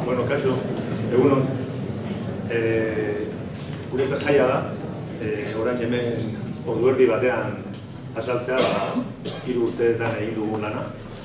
Bueno, kaixo, egunon, gure eta zaila da, orain hemen ordu erdi batean azaltzea, 3 urteetan egin dugun lana.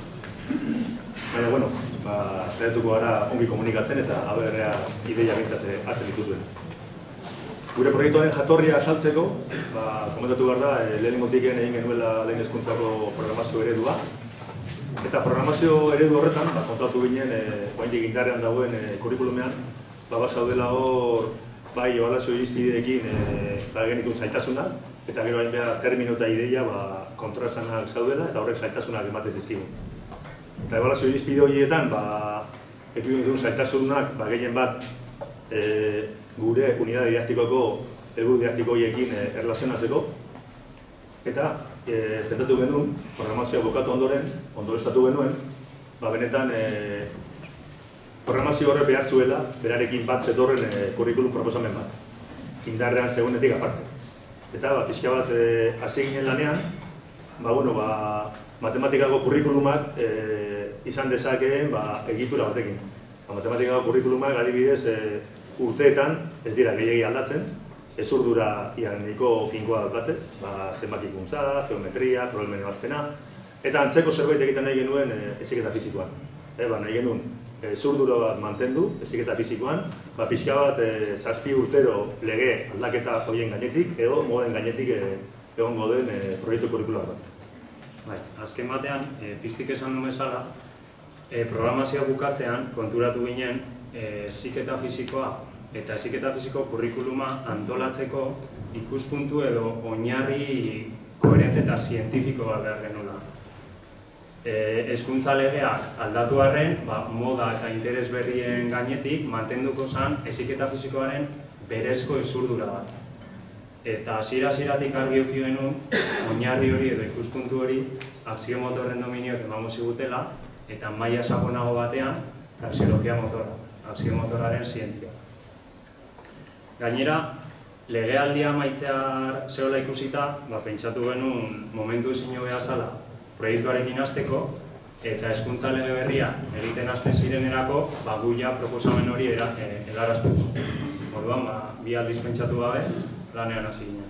Baina, bueno, saiatuko gara ongi komunikatzen eta aberrea ideia bintzate hartzen dituzuen. Gure proiektuaren jatorria azaltzeko, komentatu behar da, lehenengotik egin genuela lehen hezkuntzako programazio eredua. Eta programazio eredu horretan, kontatu ginen, oraindik indarrean dagoen kurrikulumean, bazaudela hor, bai, ebaluazio irizpideekin genituen zailtasunak, eta gero hain behar termino eta ideia kontraesanak zaudela, eta horrek zailtasunak ematez dizkigun. Eta ebaluazio irizpide horietan, ekibun dituen zailtasunak, gehien bat, gure unidade didaktikoko, helburu didaktiko horiekin erlazionatzeko, eta tentatu genuen, programazioa bukatu ondoren, ondoreztatu genuen, benetan programazio horre behartzuela, berarekin bat zetorren kurrikulum proposamen bat, indarrean zegoenetik aparte. Eta pixka bat hasi ginen lanean, matematikako kurrikulumak izan dezakeen egitura batekin. Matematikako kurrikulumak adibidez urteetan ez dira gehiegi aldatzen, ezurdura ianiko finkoa daukate, zenbakikuntza, geometria, problemen ebazpena, eta antzeko zerbait egiten nahi genuen heziketa fizikoan. Nahi genuen ezurdura bat mantendu heziketa fizikoan, pixka bat 7 urtero lege aldaketa horien gainetik, edo moden gainetik egongo den proiektu kurrikular bat. Azken batean, piztik esan du bezala, programazioa bukatzean konturatu ginen heziketa fizikoa eta heziketa fiziko kurrikuluma antolatzeko ikuspuntu edo oinarri koherente eta zientifiko bat behar genuela. Hezkuntza legeak aldatu arren, moda eta interes berrien gainetik mantenduko zen heziketa fizikoaren berezko ezurdura bat. Eta hasiera-hasieratik argi eduki genuen oinarri hori edo ikuspuntu hori aksiomotorren dominioak emango zigutela eta maila sakonago batean axiologia motora, aksiomotorraren zientzia. Gainera, legealdia amaitzear zehola ikusita, pentsatu genuen momentu ezin hobea zala proiektuarekin hasteko eta hezkuntza lege berria egiten hasten zirenerako guia proposamen hori helarazteko. Orduan, 2 aldiz pentsatu gabe, lanean hasi ginen.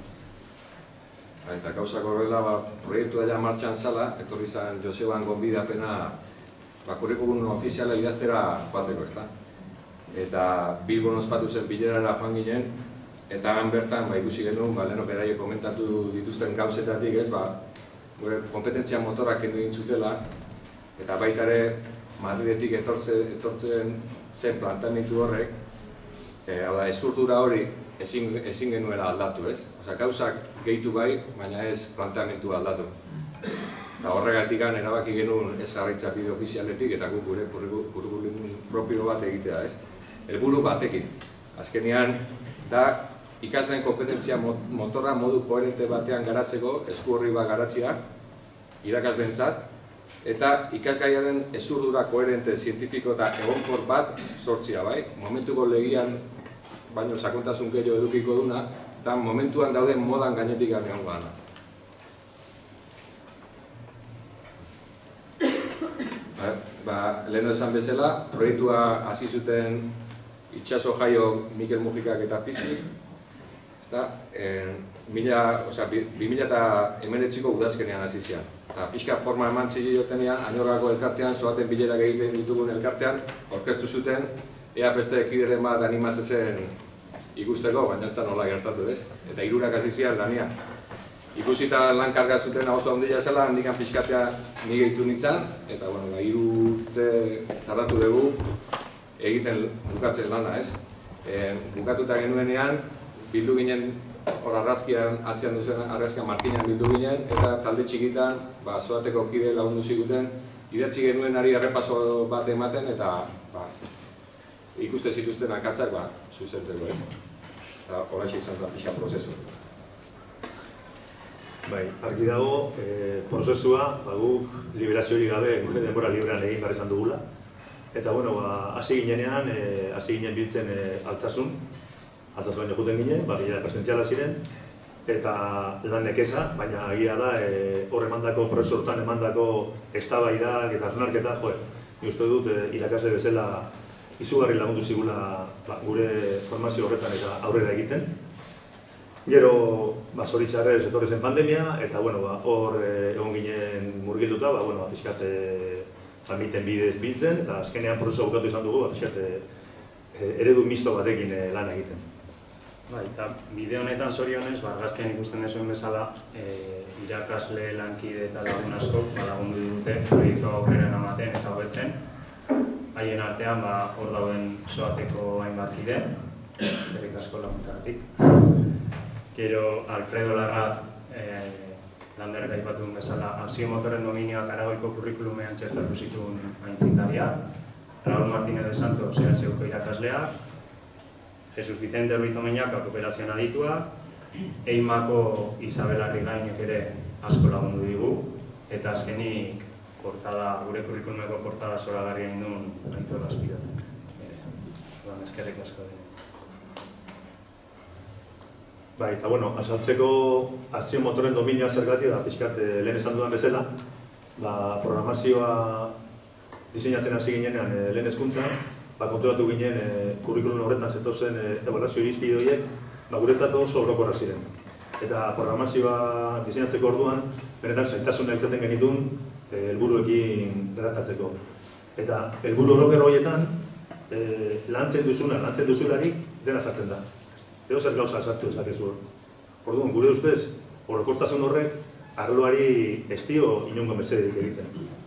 Eta gauzak horrela, proiektua ja martxan zala, etorri zen Joseban gonbidapena kurrikulum ofiziala idaztera joateko, ezta? Eta Bilbon ospatu zen bilerara joan ginen, eta han bertan ikusi genuen, leheno beraiek komentatu dituzten gauzetatik, gure kompetentzia motorak kendu egin zutela, eta baita ere Madridetik etortzen zen plantamentu horrek, ezurdura hori ezin genuela aldatu, ez? Gauzak gehitu bai, baina ez plantamentu aldatu. Eta horregatik erabaki genuen ez jarraitza bide ofizialetik eta gure kurrikulum propio bat egitea, ez? Helburu batekin. Azkenean, da ikasleen kompetentzia motorra modu koherente batean garatzeko, esku horri bat garatzea, irakasleentzat, eta ikasgaiaren ezurdura koherente, zientifiko eta egonkor bat sortzea, bai? Momentuko legian, baino sakontasun gehiago edukiko duna, eta momentuan dauden modan gainetik egongo gana. Lehen esan bezala, proiektua hasi zuten itxaso jaio Mikel Mujikak eta Piztik, 2019ko udazkenean hasi zian. Eta pixka forma eman ziotenean, Añorgako elkartean, zoaten bilerak egiten ditugun elkartean, orkestu zuten, ea beste kideren bat animatzen zen ikusteko, baina ez nola gertatu, ez? Eta 3 hasi zian lania. Ikusita lan karga zuten oso handia zela, handikan pixkatea ni gehitu nintzen, eta 3 urte tardatu dugu egiten bukatzen lana, ez? Bukatuta genuenean, bildu ginen, hor argazkian, atzean duzen argazkian markinan bildu ginen, eta talde txikitan, zoateko kide lagundu ziguten, idatzi genuenari errepaso bat ematen, eta ikuste zituzten akatzak zuzentzeko, eta horaxe izan zen pixka prozesu. Argi dago, prozesua, guk liberaziorik gabe, gure denbora librean egin behar izan dugula. Eta, hasi ginenean, hasi ginen biltzen altzasun juten ginen, bilera presentziala ziren, eta lan nekeza, baina agia da, hor emandako, prozesu horretan emandako eztabaidak eta hausnarketa, ni uste dut irakasle bezala izugarri lagundu zigula gure formazio horretan eta aurrera egiten. Gero, zoritxarrez etorri zen pandemia, eta hor egon ginen murgilduta, pixkat miten bidez biltzen, eta azkenean prozesua bukatu izan dugu, pixkat eredu misto batekin lan egiten. Eta bide honetan zorionez, argazkian ikusten dezuen bezala, irakasle, lankide eta lagun asko lagundu dute proiektu aurrera ematen eta hobetzen. Haien artean hor dauden soateko hainbat kide, eskerrik asko laguntzagatik. Gero Alfredo Larraz, Landerrek aipatu duen bezala, aksiomotorren dominioak Aragoiko kurrikulumean txertatu zituen aitzindaria, Raúl Martínez de Santos, EHUko irakaslea, Jesus Vicente Ruiz Omeñaka, kooperazioan aditua, Eimako Isabel Arrigainek ere asko lagundu digu, eta azkenik gure kurrikulumeko portada zoragarria induen Aitor Azpirotek. Eskerrik asko. Eta azaltzeko aksiomotorren dominioa zergatik, pixkat lehen esan dudan bezala, programazioa diseinatzen hasi ginenean lehen hezkuntzan, konturatu ginen kurrikulum horretan zetozen ebaluazio irizpide horiek guretzat oso orokorrak ziren. Eta programazioa diseinatzeko orduan, benetan zailtasuna izaten genituen helburuekin redaktatzeko. Eta helburu orokor horietan, lantzen duzularik dena sartzen da. Edo zer gauza sartu ezakezu. Orduan, gure ustez, orokortasun horrek arloari ez dio inongo mesederik egiten.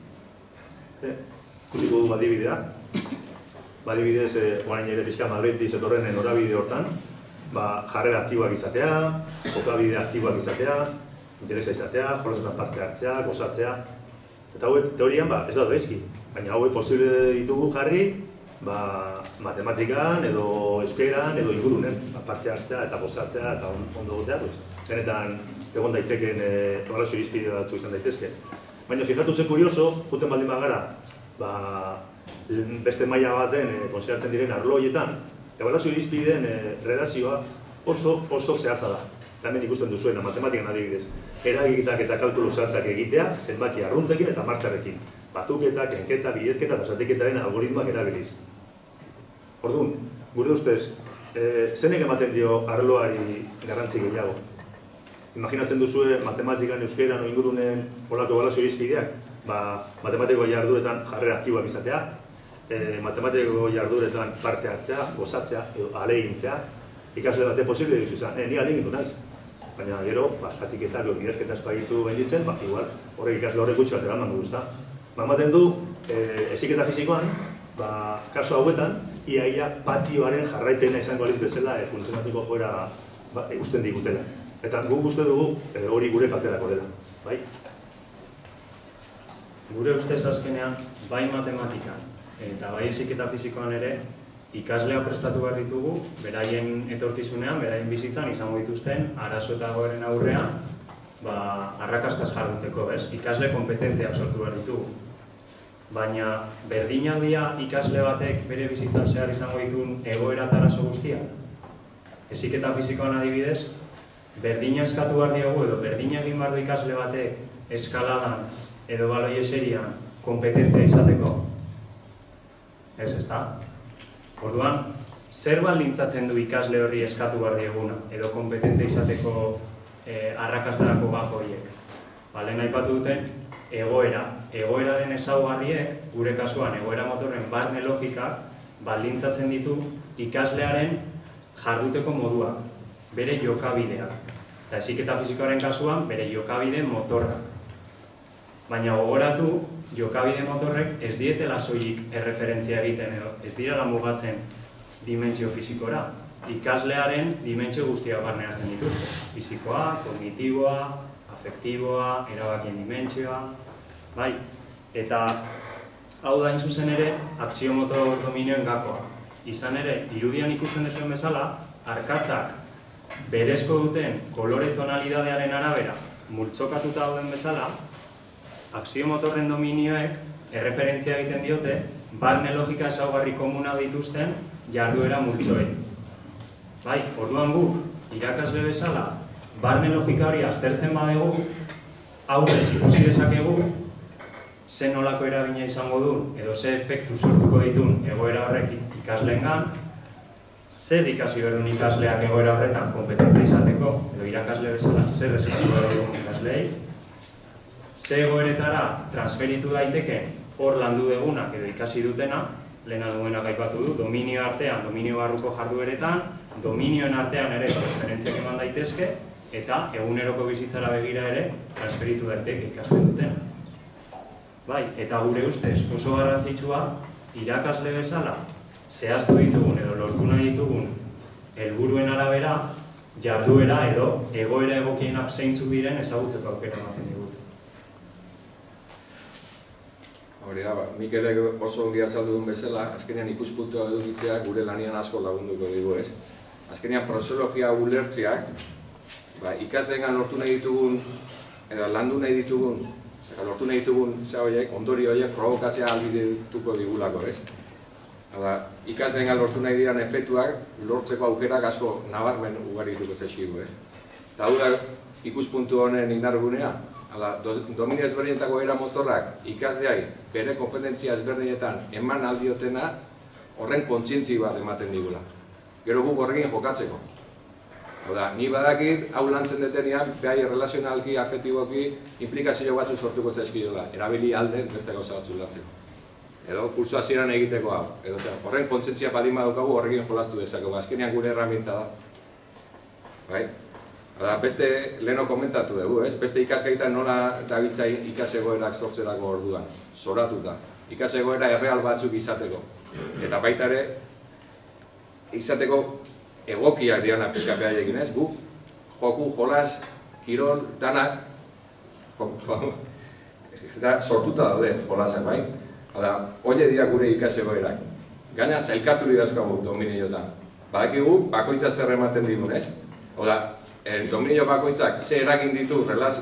Ikusiko du adibidea. Adibidez, orain ere pixka Madridiz etorren norabide hortan, jarrera aktiboak izatea, jokabide aktiboak izatea, interesa izatea, jolasetan parte hartzea, gozatzea. Eta hauek teorian ez da gaizki, baina hauek posible ditugu jarri matematikan edo euskeran edo ingurunen parte hartzea eta gozatzea eta ondo gotea. Benetan egon daiteken ebaluazio irizpide batzu izan daitezke. Baina fijatu ze kurioso, juten baldin bagara, beste maila baten konsideratzen diren arlo horietan, ebaluazio irizpideen redakzioa oso zehatza da. Hemen ikusten duzuena, matematikan adibidez. Eragitak eta kalkulu zehatzak egitea, zenbaki arruntekin eta martxarrekin. Batuketak, enketa, biderketa eta zatiketaren algoritmoak erabiliz. Orduan, gure ustez, zenek ematen dio arloari garrantzi gehiago? Imaginatzen duzue matematikan, euskeran o ingurunen olako ebaluazio irizpideak, matematiko jarduretan jarrera aktiboak izatea, matematiko jarduretan parte hartzea, gozatzea, ahalegintzea, ikasle bate posible duzu izan, ni ahalegindu naiz. Baina gero, zatiketak edo biderketa espagitu behinditzen, igual, horrek ikasle horrek gutxi bat eraman duzta. Ematen du, heziketa fisikoan, kasu hauetan, ia patioaren jarraipena izango aliz bezala funtzionatzeko joera usten digutela. Eta guk uste dugu hori gure kalterako dela. Gure ustez azkenean, bai matematikan eta bai heziketa fisikoan ere, ikaslea prestatu behar ditugu, beraien etorkizunean, beraien bizitzan izango dituzten, arazo eta goeren aurrean, arrakastaz jarduteko, ikasle kompetenteak sortu behar ditugu. Baina berdinaldia ikasle batek bere bizitzan zehar izango dituen egoera eta arazo guztia. Heziketa fisikoan adibidez, berdina eskatu behar diogu edo berdina egin behar du ikasle batek eskaladan edo baloi eserian kompetentea izateko? Ez da? Orduan, zer baldintzatzen du ikasle horri eskatu behar dieguna edo kompetente izateko arrakastarako gako horiek? Lehen aipatu duten, egoeraren ezaugarriek, gure kasuan egoera motorren barne logikak baldintzatzen ditu ikaslearen jarduteko moduak, bere jokabideak. Eta heziketa fisikoaren kasuan, bere jokabide motorrak. Baina gogoratu, jokabide motorrek ez dietela soilik erreferentzia egiten edo ez direla mugatzen dimentsio fisikora. Ikaslearen dimentsio guztiak barne hartzen dituzte. Fisikoa, kognitiboa, afektiboa, erabakien dimentsioa, Eta hau da zuzen ere, aksiomotor dominioen gakoa. Izan ere, irudian ikusten dezuen bezala, arkatzak berezko duten kolore tonalidadearen arabera multzokatuta dauden bezala, aksiomotorren dominioek erreferentzia egiten diote, barne logika ezaugarri komuna dituzten jarduera multzoei. Orduan guk, irakasle bezala, barne logika hori aztertzen badegu, aurrez ikusi dezakegu, ze nolako eragina izango du, edo ze efektu sortuko ditun egoera horrek ikasleengan, zer ikasi behar duen ikasleak egoera horretan kompetente izateko, edo irakasle bezala zer eskatu behar duen ikasleei, ze egoeretara transferitu daiteke hor landu degunak edo ikasi dutena, lehena duenak aipatu du, dominio artean, dominio barruko jardueretan, dominioen artean ere transferentziak eman daitezke, eta eguneroko bizitzara begira ere transferitu daiteke ikasten dutena. Bai, eta gure ustez oso garrantzitsua irakasle bezala zehaztu ditugun edo lortu nahi ditugun helburuen arabera jarduera edo egoera egokienak zeintzuk diren ezagutzeko aukera ematen digute. Hori da, Mikelek oso ongi azaldu duen bezala, azkenean ikuspuntua edukitzea gure lanian asko lagunduko digu, ez? Azkenean proseologia ulertzeak, ikasleengan lortu nahi ditugun, edo landu nahi ditugun, lortu nahi ditugun ondori horiek provokatzea ahalbidetuko digulako, ez? Ikasleengan lortu nahi diran efektuak lortzeko aukerak asko nabarmen ugarituko zaizkigu, ez? Eta hau da ikuspuntu honen indargunea, dominio ezberdinetako era motorrak ikasleai bere kompetentzia ezberdinetan eman aldiotena horren kontzientzi bat ematen digula. Gero guk horrekin jokatzeko. Ni badakit, hau lantzen detenean, gai relazionalki, afektiboki, implikazio batzu sortuko zaizkidola, erabili alde beste gauza batzu lantzeko. Edo kurso hasieran egiteko hau. Horren kontzientzia baldin badaukagu horrekin jolastu dezakegu, azkenean gure erraminta da. Beste leheno komentatu dugu, beste ikaskaitan nola dabiltza ikasegoerak sortzerako orduan, zoratuta. Ikasegoera erreal batzuk izateko. Eta baita ere, izateko egokiak diana pizkapea egin, ez? Guk, joku, jolas, kirol, danak, sortuta daude jolasak, bai? Oie dira gure ikasegoerak. Gaina zailkatu didazkagu dominioetan. Badakigu, bakoitza zer ematen digun, ez? Dominio bakoitzak ze eragin ditu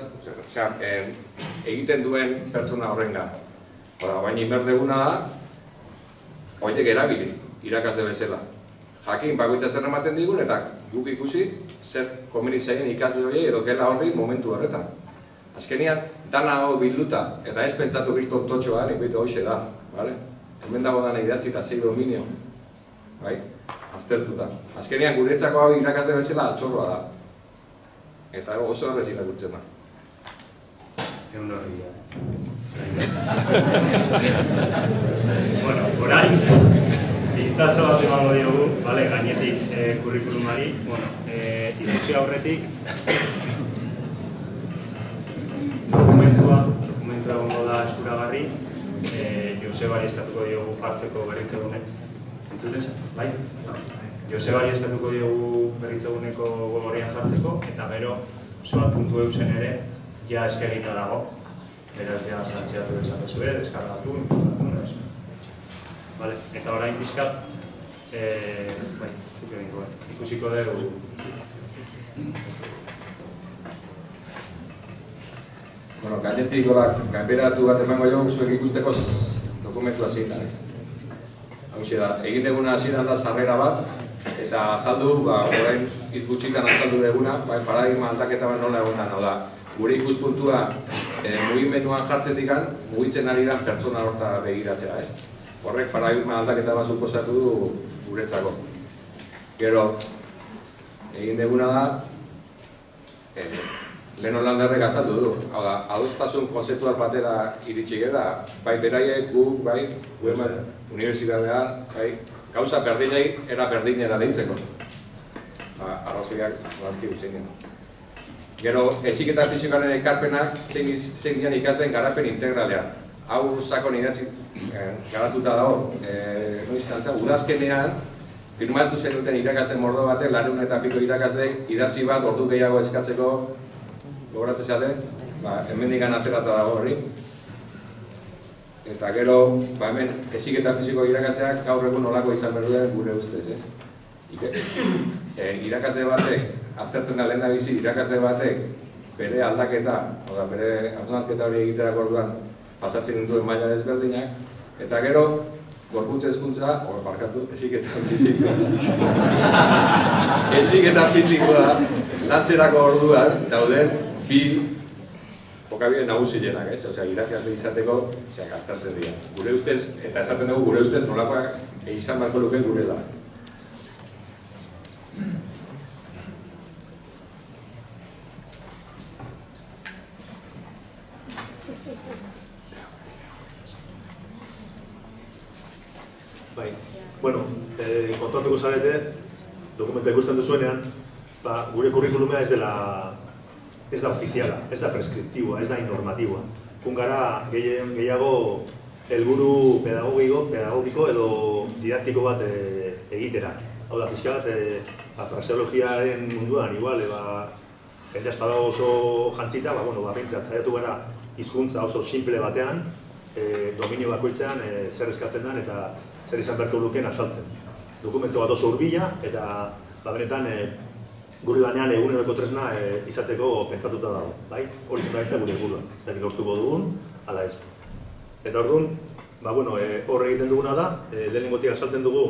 egiten duen pertsona horrengan. Baina inberdeguna da, horiek erabili, irakasle bezala. Jakin bakoitza zer ematen digun eta guk ikusi zer komeni zaien ikasle horiek edo gela horri momentu horretan. Azkenean, dana hau bilduta eta ez pentsatu gizto totxoa, nik bitu hoxe da. Hemen dago dana idatzi eta zei dominio. Aztertuta. Azkenean, guretzako hau irakasle bezala altxorroa da. Eta oso horrez irakurtzen da. Egun horri da. Bueno, orain, biztazo bat emango diogu, gainetik kurrikulumari. Ikusi aurretik, dokumentua egongo da eskuragarri, Josebari eskatuko diogu jartzeko berritzegunek. Entzutez? Bai? Josebari eskatuko diogu berritzeguneko gogorian jartzeko, eta gero soa puntu eusen ere ja eskegita dago. Beraz, ja sartxeatu dezakezue, deskargatu, informatu, eta orain pixkat, ikusiko dugu. Gainetik gainberatu bat emango jo, zuek ikusteko dokumentua zeitan. Hau da, egiteguna hasieran da sarrera bat, eta azaldu, orain izgutxitan azaldu duguna, paradigma aldaketa bat nola egon da. Gure ikuspuntua mugimenduan jartzen dikan, mugitzen ari da pertsona horta begiratzea, ez? Horrek paradigma aldaketa bat suposatu du guretzako. Gero, egin duguna da, lehen Holandarrek azaldu du. Hau da, adostasun konzeptual batera iritsi gara, bai beraiek, gu, bai, unibertsitatean, bai, gauza berdinei era berdinera deitzeko. Arrazoiak arkibu zeinen. Gero, heziketa fisikaren ekarpenak zein dian ikasleen garapen integralean. Hau sakon idatzi garatuta dago, udazkenean, firmatu zenuten irakasleen mordo batek, 200 eta piko irakasleek idatzi bat ordu gehiago eskatzeko gogoratzen zate, hemendikan aterata dago hori. Eta gero, hemen heziketa fisiko irakasleak gaur egun olako izan behar duen gure ustez. Irakasle batek, aztertzen da lehen da bizi, irakasle batek bere aldaketa, bere hausnarketa hori egiterako orduan pasatzen duen maila desberdinak, eta gero, gorputz hezkuntza, heziketa fisikoa. Heziketa fisikoa, lantzerako orduan dauden bi jokabide nagusienak, ez? Osea, irakasle izateko, gastatzen dira. Gure ustez, eta esaten dugu gure ustez nolakoak izan beharko luke gure da. Bai, bueno, kontatuko zarete, dokumenta ikusten duzuenean, gure kurrikulumea ez da ofiziala, ez da preskriptiboa, ez da normatiboa. Kun gara gehiago helburu pedagogiko edo didaktiko bat egitera. Hau da, pixka bat, fraseologiaren munduan, igual, jende espada oso jantzita, bintzat, zaiatu gara hizkuntza oso simple batean, dominio bakoitzean zer eskatzen den eta zer izan beharko lukeen azaltzen. Dokumentu bat oso hurbila eta benetan gure lanean eguneroko tresna izateko pentsatuta dago, bai? Hori zen gure helburua, ez da lortuko dugun, ala ez. Eta orduan, hor egiten duguna da, lehenengotik azaltzen dugu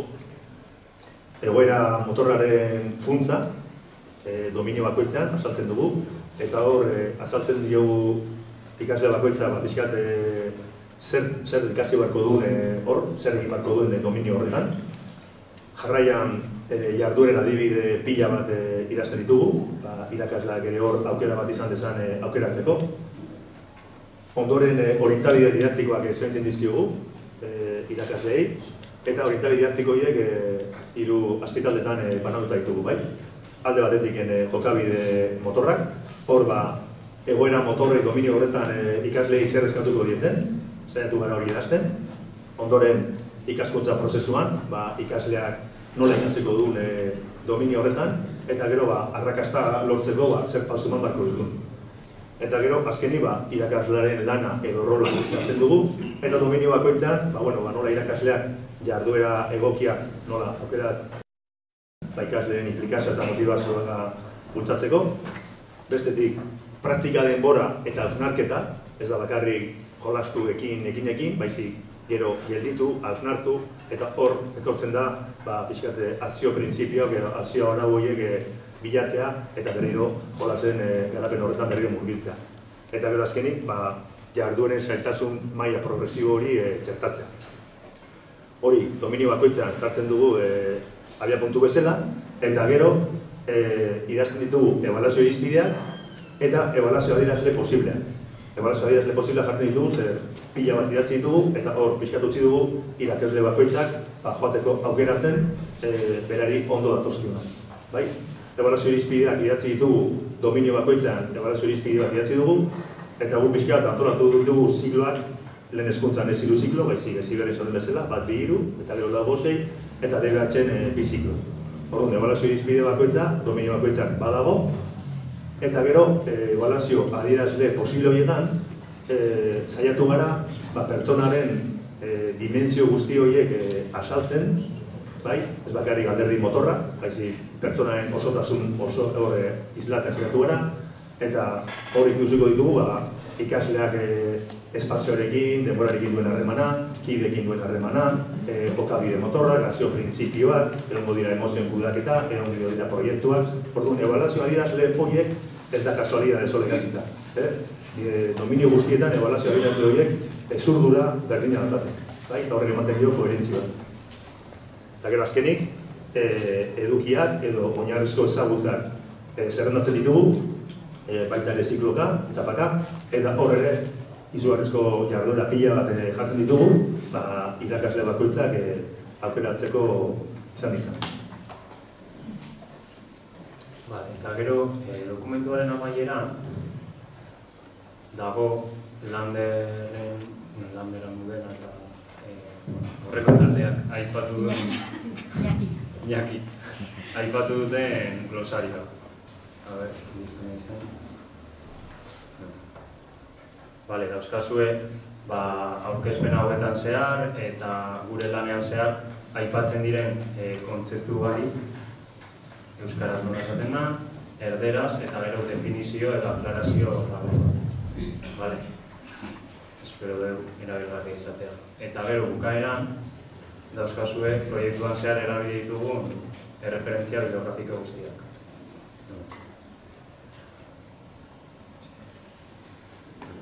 egoera motorraren funtza, dominio bakoitzean azaltzen dugu, eta hor azaltzen diogu ikasle bakoitza pixkat zer ikasi beharko duen hor, zer egin beharko duen dominio horretan. Jarraian jardueren adibide pila bat idazten ditugu, irakasleak ere hor aukera bat izan dezan aukeratzeko. Ondoren orientabide didaktikoak eskaintzen dizkiogu irakasleei, eta orientabide didaktiko horiek 3 azpitaldetan banatuta ditugu, bai? Alde batetik jokabide motorrak, hor egoera motorrei dominio horretan ikaslei zer eskatuko dieten, saiatu gara hori idazten. Ondoren ikaskuntza prozesuan, ikasleak nola ikasiko duen dominio horretan, eta gero arrakasta lortzeko zer pausu eman beharko dituen. Eta gero, azkeni, irakaslearen lana edo rola zehazten dugu, eta dominio bakoitzan, nola irakasleak jarduera egokiak nola aukeratzen ikasleen implikazioa eta motivazioa bultzatzeko. Bestetik, praktika denbora eta hausnarketa, ez da bakarrik jolastu ekinekin, baizik gero gelditu, hausnartu, eta hor etortzen da pixkat akzio printzipioak, akzio arau horiek bilatzea eta berriro jolasen garapen horretan berriro murgiltzea. Eta gero azkenik, jardueren zailtasun maila progresibo hori txertatzea. Hori, dominio bakoitzan sartzen dugu abia puntu bezala, eta gero idazten ditugu ebaluazio irizpideak eta ebaluazio adierazle posibleak. Ebaluazio adierazle posibleak jartzen ditugu, zer pila bat idatzi ditugu, eta hor pixkatu utzi dugu irakasle bakoitzak joateko aukeratzen berari ondo datozkiuna. Ebaluazio irizpideak idatzi ditugu, dominio bakoitzan ebaluazio irizpideak idatzi dugu, eta gu pixkat antolatu dugu zikloak, lehen hezkuntzan ez 3 ziklo, baizik ez iberri zoren bezala, bat 2, 3, eta gero lau 6, eta DBH-en 2 ziklo. Orduan, ebaluazio irizpide bakoitza, dominio bakoitzak badago, eta gero, ebaluazio adierazle posible horietan, saiatu gara, pertsonaren dimensio guzti horiek azaltzen, ez bakarrik alderdi motorra, baizik pertsonaren osotasun islatzen saiatu gara, eta hor ikusiko ditugu ikasleak espazioarekin, denborarekin duen harremana, kideekin duen harremana, jokabide motorrak, akzio printzipioak, egongo dira emozioen kudeaketa, egongo dira proiektuak. Orduan, ebaluazio adierazle horiek ez da kasualidade sola ikatzita. Dominio guztietan ebaluazio adierazle horiek zurdura berdina datate. Eta horrek ematen dio koherentzia. Eta gero azkenik, edukiak edo oinarrizko ezagutzak zerrendatzen ditugu, baita ere zikloka, etapaka, eta hor ere izugarrizko jarduera pila bat jartzen ditugu, irakasle bakoitzak aukeratzeko izan ditzen. Eta gero, dokumentuaren amaieran dago Landeran dudena eta horreko taldeak aipatu duten glosarioa. A ver, listo izan. Bale, dauzkazue, aurkezpen hauetan zehar eta gure lanean zehar aipatzen diren kontzeptu bari euskaraz nola esaten da, erderaz eta gero definizio eta aklarazio bale. Espero dugu erabilgarria izatea. Eta gero bukaeran dauzkazue proiektuan zehar erabili ditugun erreferentzia bibliografiko guztiak.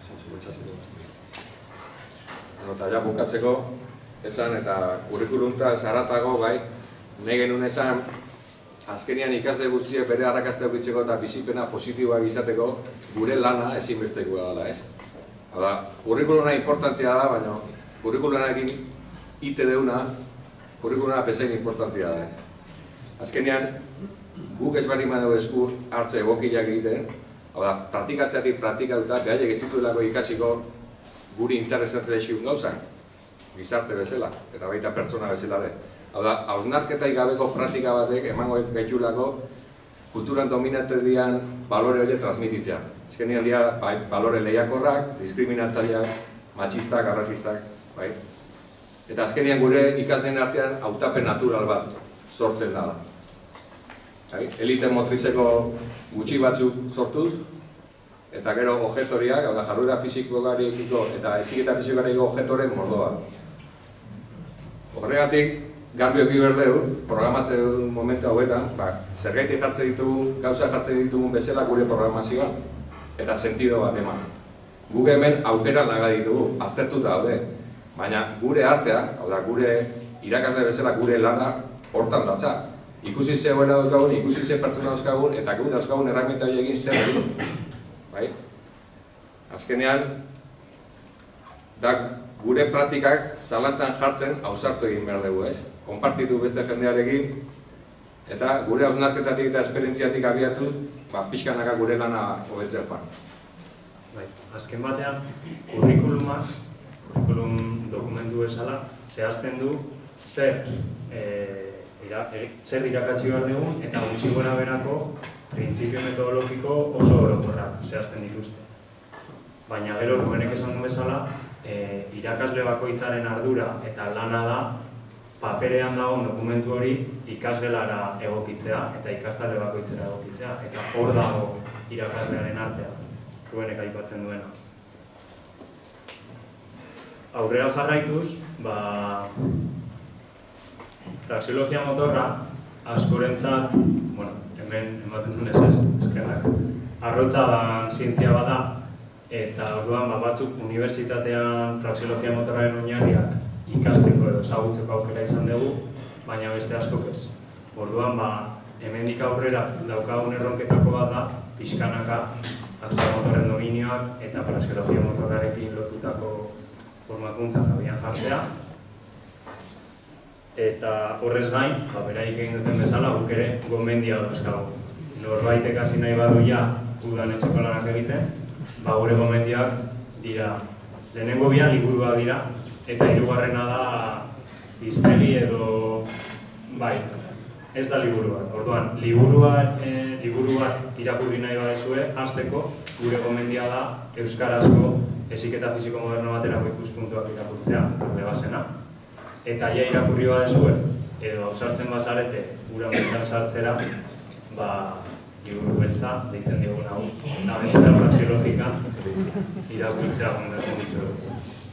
Eta ja bukatzeko, esan eta kurrikulumta zaratago bai, nahi genuen esan, azkenian ikasle guztiek bere arrakasta edukitzeko eta bizipena positiboak izateko gure lana ezinbestekoa dela, ez? Hau da, kurrikuluma importantea da, baina kurrikulumarekin ite deuna, kurrikuluma bezain importantea da. Azkenean, guk ez bari dugu esku hartze egokiak egiten, hau da, praktikatzeatik praktikatuta, behaiek ez dituelako ikasiko guri interesatzen esikun gauzak, gizarte bezala, eta baita pertsona bezala de. Hau da, hausnarketai gabeko praktika batek emango gaitulako kulturan dominante dian balore horiek transmititzea. Azkenean dira balore lehiakorrak, diskriminatzaileak, matxistak, arrazistak, bai? Eta azkenean gure ikasleen artean hautapen natural bat sortzen da. Elite motrizeko gutxi batzuk sortuz, eta gero objetoriak, hau da, jarduera fisikoarekiko eta heziketa fisikoarekiko objektoren mordoa. Horregatik, garbi eki berdeu, programatzen duen momentu hauetan, zergaitik jartzen ditugu, gauza jartzen ditugun bezala gure programazioan, eta sentido bat eman. Guk hemen aukera naga ditugu, aztertuta daude, baina gure artea, hau da, gure irakasle bezala gure lana hortan datza. Ikusi ze egoera dauzkagun, ikusi ze pertsona dauzkagun, eta guk dauzkagun erramienta horiekin zer egin. Azkenean, da gure praktikak zalantzan jartzen ausartu egin behar dugu, ez? Konpartitu beste jendearekin, eta gure hausnarketatik eta esperientziatik abiatuz, pixkanaka gure lana hobetzen joan. Azken batean, kurrikulum dokumentu bezala, zehazten du zer irakatsi behar dugun, eta gutxi gora berako printzipio metodologiko oso orokorrak zehazten dituzte. Baina gero, Rubenek esan duen bezala, irakasle bakoitzaren ardura eta lana da paperean dagoen dokumentu hori ikasgelara egokitzea eta ikastale bakoitzera egokitzea. Eta hor dago irakaslearen artea, Rubenek aipatzen duena. Aurrera jarraituz, praxeologia motorra askorentzat, hemen ematen dunez ez, eskerrak, arrotza da zientzia bada, eta orduan batzuk unibertsitatean praxeologia motorraren oinarriak ikasteko edo ezagutzeko aukera izan dugu, baina beste askok ez. Orduan hemendik aurrera daukagun erronketako bat da, pixkanaka, akzio motorren dominioak eta praxeologia motorrarekin lotutako formakuntzak abian jartzea. Eta horrez gain, beraik egin duten bezala, guk ere gomendia dauzkagu. Norbaitek hasi nahi badu ja udan etxeko lanak egiten, gure gomendiak dira, lehenengo bian liburua dira, eta hirugarrena da hiztegi edo, ez da liburu bat. Orduan, liburu bat irakurri nahi badezue, hasteko gure gomendia da euskarazko heziketa fisiko moderno baterako ikuspuntuak irakurtzea, lebasena. Eta ja irakurri badezue, edo ausartzen bazarete, gure honetan sartzera, liburu beltza, deitzen digun hau, abentura praxeologika, irakurtzea gomendatzen ditu.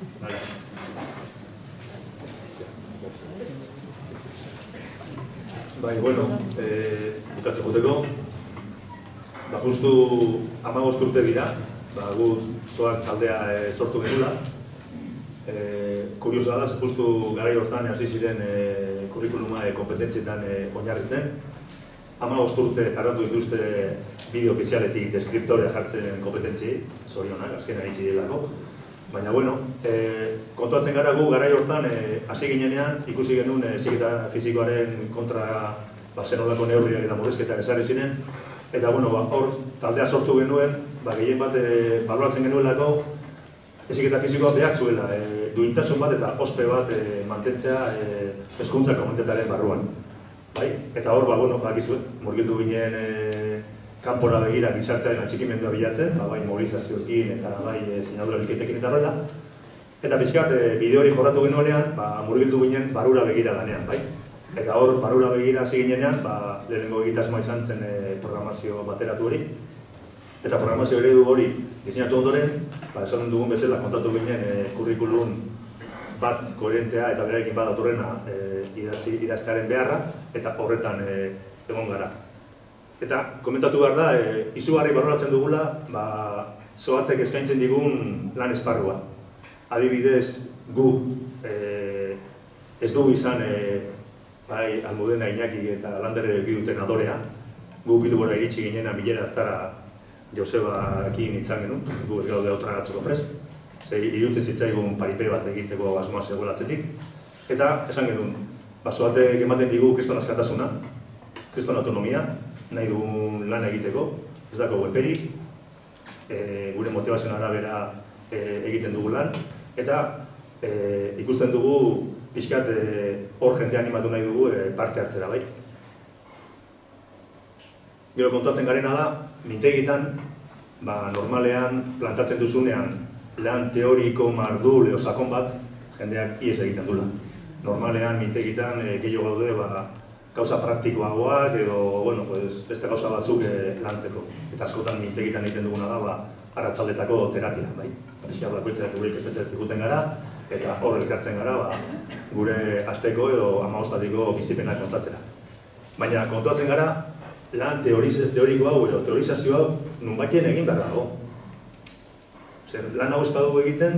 Bukatzen guteko, justu 15 urte dira, gu zoak taldea sortu genula. Kuriosoa da, justu garai hortan hasi ziren kurrikuluma kompetentzietan oinarritzen. 15 urte tardatu dituzte bideo ofizialetik deskriptorea jartzen kompetentziei, zorionak, azken aritzi delako. Baina, kontuatzen gara gu garai hortan hasi ginenean ikusi genuen heziketa fisikoaren kontra zenolako neurriak eta murrizketak ezarri ziren. Eta, hor taldea sortu genuen, gehien bat baloratzen genuelako heziketa fisikoa behar zuela, duintasun bat eta ospe bat mantentzea hezkuntza komunitataren barruan. Eta hor, bakizue, murgildu ginen kanpora begira gizartearen atxikimendua bilatzen, bai mobilizazioekin eta bai sinadura bilketekin eta horrela. Eta pixkat, bideo hori jorratu genuenean, murgildu ginen barura begira danean, bai? Eta hor, barura begira hasi ginenean, lehenengo egitasmoa izan zen programazio bateratu hori. Eta programazio eredu hori diseinatu ondoren, esan dugun bezala kontatu ginen kurrikulum bat koherentea eta berarekin bat datorrena idaztearen beharra, eta horretan egon gara. Eta komentatu behar da, izugarri baloratzen dugula zoatek eskaintzen digun lan esparrua. Adibidez, gu ez dugu izan bai Almudena Iñaki eta Landere duten adorea. Gu Bilbora iritsi ginen bilera hartara Josebarekin itzan genuen, gu ez gaude autoratzeko prest. Irutzen zitzaigun paripe bat egiteko asmoa zegoela atzetik. Eta esan genuen, zoatek ematen digu kriston askatasuna, kriston autonomia, nahi dugun lan egiteko, ez dako eperik, gure motibazioen arabera egiten dugu lan, eta ikusten dugu pixkat hor jendea animatu nahi dugu parte hartzera bai. Gero kontuatzen garena da, mintegitan, normalean plantatzen duzunean lan teoriko mardul edo sakon bat jendeak ies egiten dula. Normalean mintegitan gehiago gaude gauza praktikoagoak edo beste gauza batzuk lantzeko. Eta askotan mintegitan egiten duguna da arratsaldetako terapia, bai? Pixka bakoitzak gure ikastetxeak ikuten gara, eta hor elkartzen gara gure asteko edo 15-atiko bizipenak kontatzera. Baina kontuatzen gara, lan teoriko hau edo teorizazio hau nunbaitien egin behar dago. Lan hau ez badugu egiten,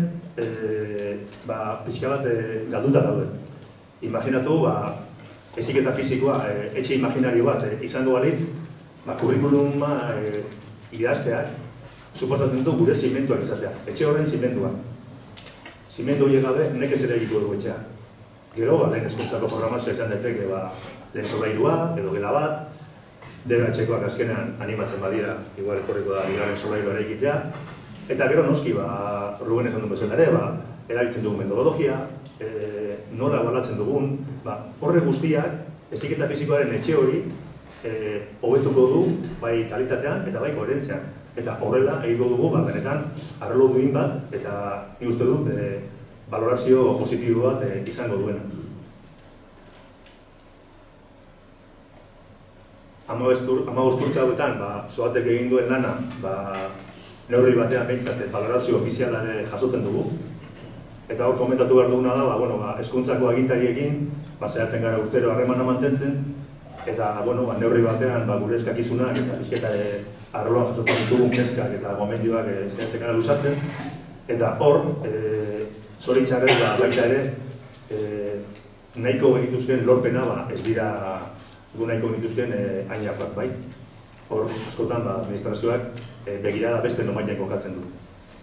pixka bat galduta daude. Imaginatu, heziketa fisikoa, etxe imaginario bat izango balitz, kurrikuluma idazteak, suposatzen du gure zimentuak izatea, etxe horren zimentua. Zimentu horiek gabe, nekez ere egitu dugu etxea. Gero, lehen hezkuntzako programazioa izan daiteke, lehen solairua, edo gela bat, DBH-koak azkenean animatzen badira, igual etorriko da bigarren solairua eraikitzea, eta gero noski, Ruben esan duen bezala ere, erabiltzen dugun metodologia, nola ebaluatzen dugun, horre guztiak, heziketa fisikoaren etxe hori hobetuko du, bai kalitatean eta bai koherentzian. Eta horrela egingo dugu, benetan, arlo duin bat, eta nik uste dut, valorazio positibo bat izango duena. 15 urte hauetan, zoatek egin duen lana, neurri batean behintzat, valorazio ofiziala jasotzen dugu. Eta hor komentatu behar duguna da, hezkuntzako agintariekin, saiatzen gara urtero harremana mantentzen, eta neurri batean gure eskakizunak eta bizketa arloan jasotzen ditugun kezkak eta gomendioak saiatzen gara luzatzen. Eta hor, zoritxarrez baita ere, nahiko egituzken lorpena ez dira nahiko egituzken hainafak bai. Hor, askotan, administrazioak begirada beste nomainak kokatzen du.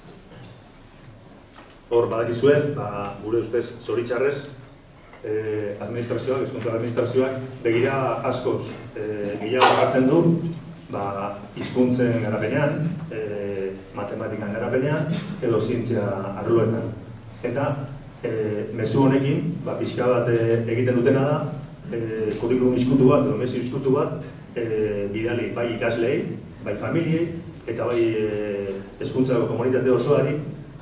Hor, badakizue, gure ustez zoritxarrez, hezkuntza administrazioak begira askoz gehiago hartzen du hizkuntzen garapenean, matematikan garapenean, edo zientzia arloetan. Eta mezu honekin, pixka bat egiten dutena da, kurrikulum hizkutu bat, edo mezi hizkutu bat, bidali bai ikaslei, bai familiei, eta bai hezkuntzako komunitate osoari,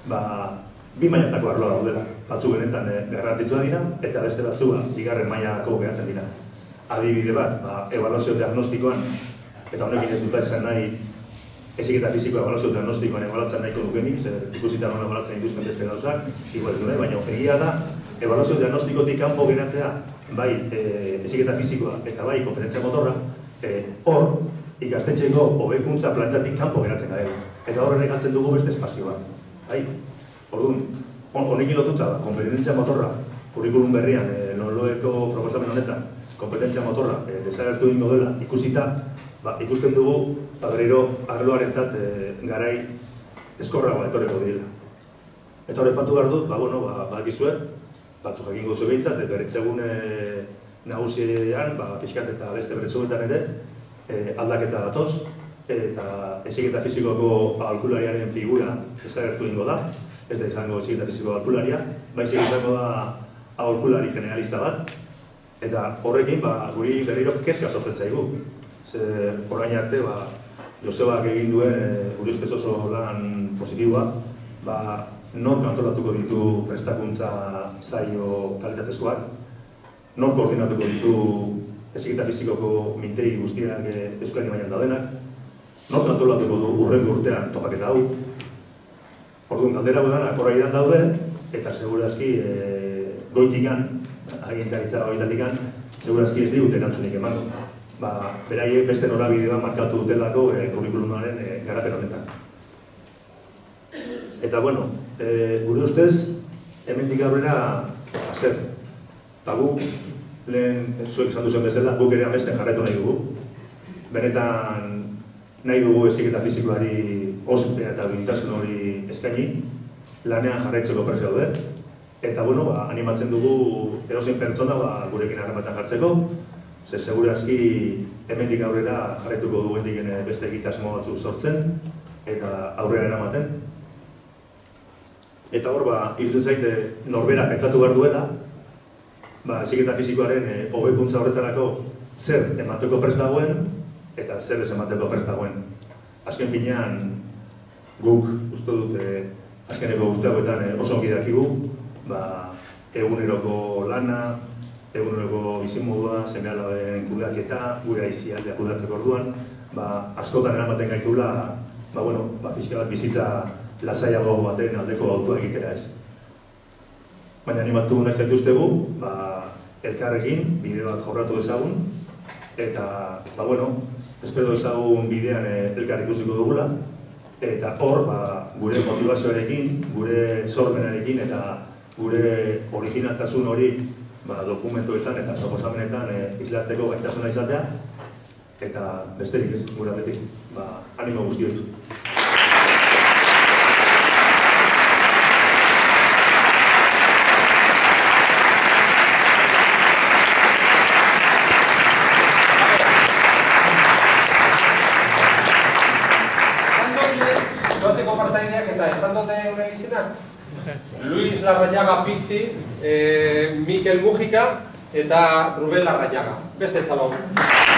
bi mailatako arloa daudela. Batzuk benetan garrantzitsua dira, eta beste batzuk bigarren mailako geratzen dira. Adibide bat, ebaluazio diagnostikoan, eta honekin ez dut izan nahi heziketa fisikoa ebaluazio diagnostikoan ebaluatzen nahiko dukenik, ikusita nola ebaluatzen dituzten beste gauzak, igual ez duen, baina egia da, ebaluazio diagnostikotik kanpo geratzea, bai heziketa fisikoa eta bai kompetentzia motorra, hor ikastetxeko hobekuntza planetatik kanpo geratzen gara. Eta horren egatzen dugu beste espazio bat. Orduan, honekin lotuta, kompetentzia motorra, kurrikulum berrian, Loloeko proposamen honetan, kompetentzia motorra desagertu egingo dela ikusita, ikusten dugu, berriro arloarentzat garai eskorragoa etorriko direla. Eta horrepatu behar dut, badakizue, batzuk jakingo zu behintzat, berritzegune nagusian, pixkat eta beste berritzegunetan ere, aldaketa datoz, eta heziketa fisikoko aholkulariaren figura desagertu egingo da, ez da izango heziketa fisiko aholkularia, baizik izango da aholkulari generalista bat, eta horrekin guri berriro kezka sortzen zaigu. Orain arte, Josebak egin duen guri ustez oso lan positiboa, nork antolatuko ditu prestakuntza saio kalitatezkoak, nork koordinatuko ditu heziketa fisikoko mintegi guztiak Euskadi mailan daudenak, nork antolatuko du hurrengo urtean topaketa hau. Orduan, galdera gudanak horreidan daude, eta segurazki goitikan, agintaritza goitatikan, segurazki ez digute erantzunik emango. Beraiek beste norabidea markatu dutelako kurrikulumaren garapen honetan. Eta, bueno, gure ustez, hemendik aurrera, zer, eta guk, lehen zuek esan duzuen bezala, guk ere amesten jarraitu nahi dugu. Benetan nahi dugu heziketa fisikoari ospea eta bintasun hori eskaini, lanean jarraitzeko prest daude. Eta, bueno, animatzen dugu edozein pertsona gurekin harremanetan jartzeko, ze segure aski hemendik aurrera jarraituko dugu beste egitasmo batzuk sortzen eta aurrera eramaten. Eta hor, iruditzen zaite norbera pentsatu behar duela, heziketa fisikoaren hobekuntza horretarako zer emateko prest dagoen eta zer ez emateko prest dagoen. Azken finean, guk uste dut azkeneko urte hauetan oso ongi dakigu, eguneroko lana, eguneroko bizimodua, seme-alaben kudeaketa, gure aisialdea kudeatzeko orduan, askotan eramaten gaitula, pixka bat bizitza lasaiago baten aldeko autua egitera ez. Baina animatu nahi zaituztegu, elkarrekin bideoak jorratu ezagun, eta, espero ezagun bidean elkar ikusiko dugula, eta hor, gure motivazioarekin, gure sormenarekin eta gure originaltasun hori dokumentuetan eta proposamenetan islatzeko gaitasuna izatea, eta besterik ez, gure aldetik, animo guztioi. Esan dute gure izenak? Luis Larrañaga Pizti, Mikel Mujica eta Rubén Larrañaga. Beste txalo.